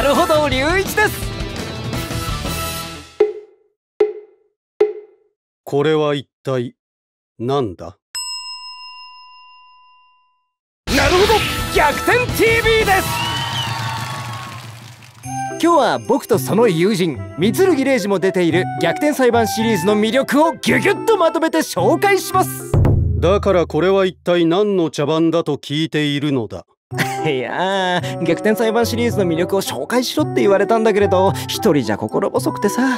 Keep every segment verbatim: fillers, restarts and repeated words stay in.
るほど隆一です。 これは一体なんだ？ なるほど逆転 ティービー です。今日は僕とその友人三剣礼二も出ている逆転裁判シリーズの魅力をギュギュッとまとめて紹介します。 だからこれは一体何の茶番だと聞いているのだ。 いやー、逆転裁判シリーズの魅力を紹介しろって言われたんだけれど、一人じゃ心細くてさ。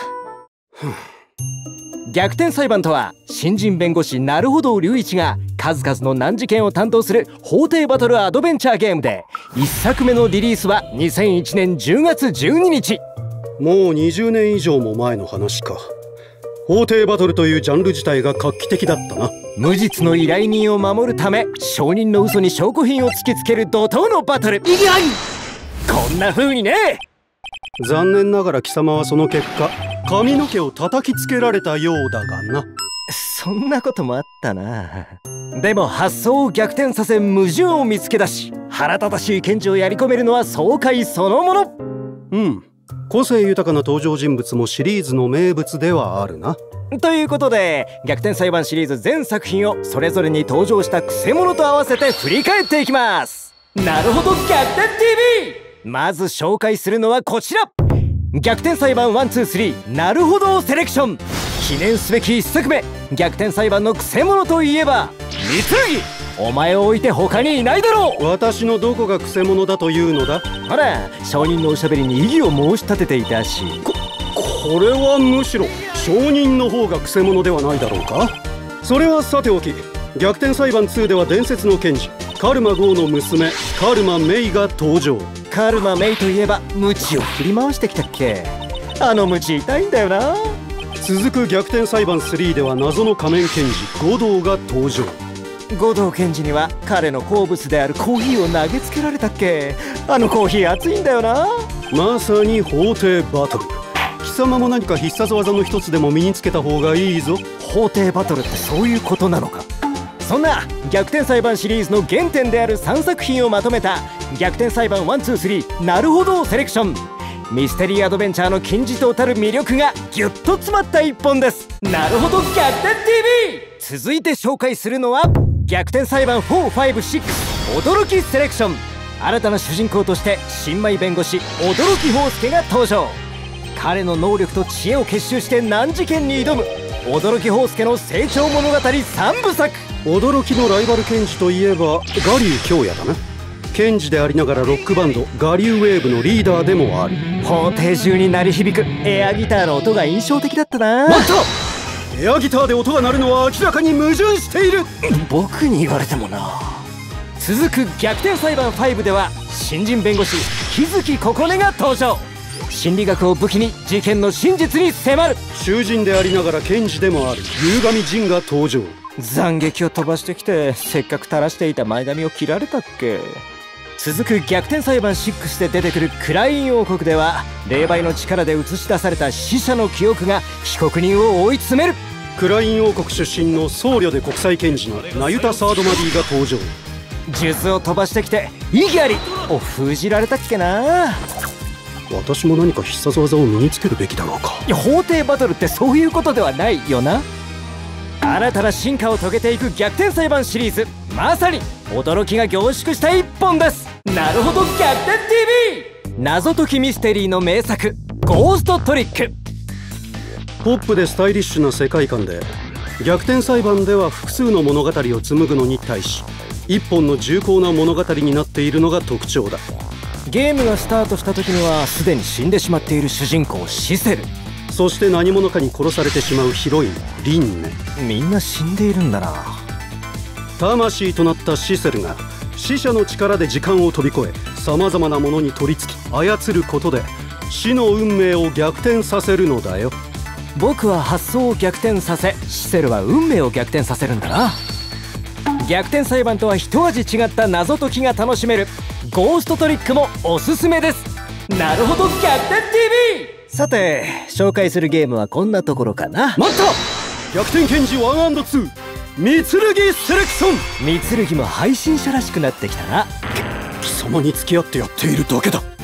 逆転裁判とは、新人弁護士なるほど隆一が数々の難事件を担当する法廷バトルアドベンチャーゲームで、いっさくめのリリースはにせんいちねんじゅうがつじゅうににち。 もうにじゅうねん以上も前の話か。法廷バトルというジャンル自体が画期的だったな。 無実の依頼人を守るため、証人の嘘に証拠品を突きつける怒涛のバトル。いやいこんな風にね。 残念ながら貴様はその結果、髪の毛を叩きつけられたようだがな。 そんなこともあったな。でも発想を逆転させ矛盾を見つけ出し、腹立たしい検事をやり込めるのは爽快そのもの。 うん、個性豊かな登場人物もシリーズの名物ではあるな。 ということで逆転裁判シリーズ全作品をそれぞれに登場したクセモノと合わせて振り返っていきます。なるほど逆転 ティービー。 まず紹介するのはこちら、逆転裁判ワンツースリーなるほどセレクション。記念すべきいっさくめ、逆転裁判のクセモノといえば三剣。お前を置いて他にいないだろう。 私のどこがクセモノだというのだ。 ほら、証人のおしゃべりに異議を申し立てていたし。 ここれはむしろ証人の方がクセモノではないだろうか。それはさておき、逆転裁判ツーでは伝説の検事カルマゴーの娘カルマメイが登場。 カルマメイといえばムチを振り回してきたっけ。あのムチ痛いんだよな。 続く逆転裁判スリーでは謎の仮面検事護道が登場。 護道検事には彼の好物であるコーヒーを投げつけられたっけ。あのコーヒー熱いんだよな。 まさに法廷バトル。貴様も何か必殺技の一つでも身につけた方がいいぞ。 法廷バトルってそういうことなのか。そんな逆転裁判シリーズの原点であるさんさく品をまとめた逆転裁判ワンツースリーなるほどセレクション。ミステリーアドベンチャーの金字塔たる魅力がギュッと詰まった一本です。なるほど逆転 ティービー。 続いて紹介するのは逆転裁判フォー、ファイブ、シックス驚きセレクション。新たな主人公として新米弁護士驚き宝介が登場。彼の能力と知恵を結集して難事件に挑む驚き宝介の成長物語さんぶさく。 驚きのライバル検事といえばガリュウ京也だな。検事でありながらロックバンドガリュウウェーブのリーダーでもある。 法廷中に鳴り響くエアギターの音が印象的だったな。 待った、エアギターで音が鳴るのは明らかに矛盾している。 僕に言われてもな。続く逆転裁判ファイブでは新人弁護士日月ここねが登場。心理学を武器に事件の真実に迫る。 囚人でありながら検事でもある夕上仁が登場。 斬撃を飛ばしてきてせっかく垂らしていた前髪を切られたっけ。続く逆転裁判シックスで出てくるクライン王国では霊媒の力で映し出された死者の記憶が被告人を追い詰める。 クライン王国出身の僧侶で国際検事のナユタ・サードマディが登場。 術を飛ばしてきて異議ありを封じられたっけな。 私も何か必殺技を身につけるべきだろうか。 いや、法廷バトルってそういうことではないよな。新たな進化を遂げていく逆転裁判シリーズ、まさに驚きが凝縮した一本です。なるほど逆転 ティービー。 謎解きミステリーの名作ゴーストトリック。 ポップでスタイリッシュな世界観で逆転裁判では複数の物語を紡ぐのに対し一本の重厚な物語になっているのが特徴だ。 ゲームがスタートした時にはすでに死んでしまっている主人公シセル、 そして何者かに殺されてしまうヒロインリンネ。 みんな死んでいるんだな。 魂となったシセルが死者の力で時間を飛び越えさまざまなものに取り付き操ることで死の運命を逆転させるのだよ。 僕は発想を逆転させ、シセルは運命を逆転させるんだな。逆転裁判とは一味違った謎解きが楽しめるゴーストトリックもおすすめです。なるほど逆転 ティービー。 さて紹介するゲームはこんなところかな。 待った、逆転検事ワンアンドツー三剣セレクション。 三剣も配信者らしくなってきたな。 貴様に付き合ってやっているだけだ。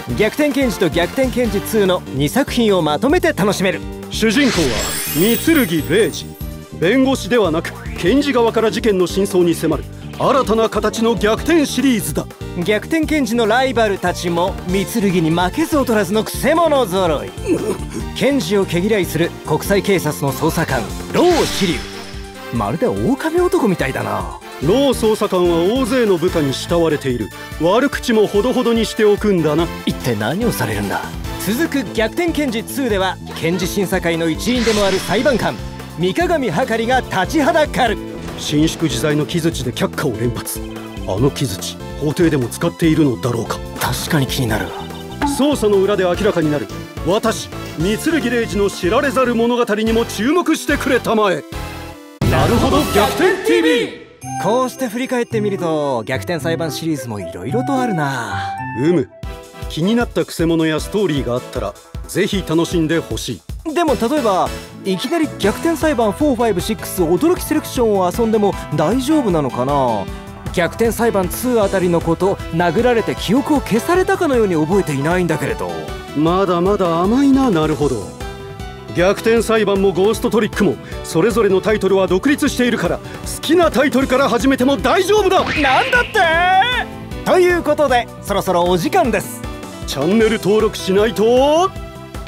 逆転剣士と逆転剣士ツーのにさく品をまとめて楽しめる。 主人公は三剣礼二。弁護士ではなく検事側から事件の真相に迫る新たな形の逆転シリーズだ。 逆転剣士のライバルたちも三剣に負けず劣らずのくせ者揃い。検事を毛嫌いする国際警察の捜査官ローシリュウ。まるで狼男みたいだな。 ロー捜査官は大勢の部下に慕われている。悪口もほどほどにしておくんだな。 一体何をされるんだ。続く逆転検事ツーでは検事審査会の一員でもある裁判官三鏡計が立ちはだかる。 伸縮自在の木槌で却下を連発。あの木槌法廷でも使っているのだろうか。 確かに気になる。 捜査の裏で明らかになる私三剣礼二の知られざる物語にも注目してくれたまえ。なるほど逆転 ティービー。 こうして振り返ってみると逆転裁判シリーズもいろいろとあるな。 うむ、気になったくせ者やストーリーがあったらぜひ楽しんでほしい。でも例えばいきなり逆転裁判フォー、ファイブ、シックス驚きセレクションを遊んでも大丈夫なのかな。逆転裁判ツーあたりのこと、殴られて記憶を消されたかのように覚えていないんだけれど。 まだまだ甘いな。なるほど。逆転裁判もゴーストトリックもそれぞれのタイトルは独立しているから好きなタイトルから始めても大丈夫だ。 なんだってということでそろそろお時間です。 チャンネル登録しないといきなり。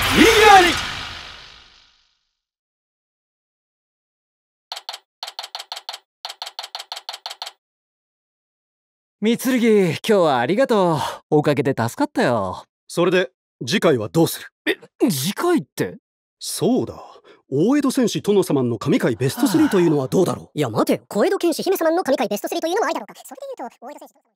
三剣、今日はありがとう。おかげで助かったよ。 それで次回はどうする？ え、次回って？ そうだ、大江戸戦士殿様の神回ベストスリーというのはどうだろう。 いや待てよ、小江戸剣士姫様の神回ベストスリーというのもありだろうか。それで言うと大江戸戦士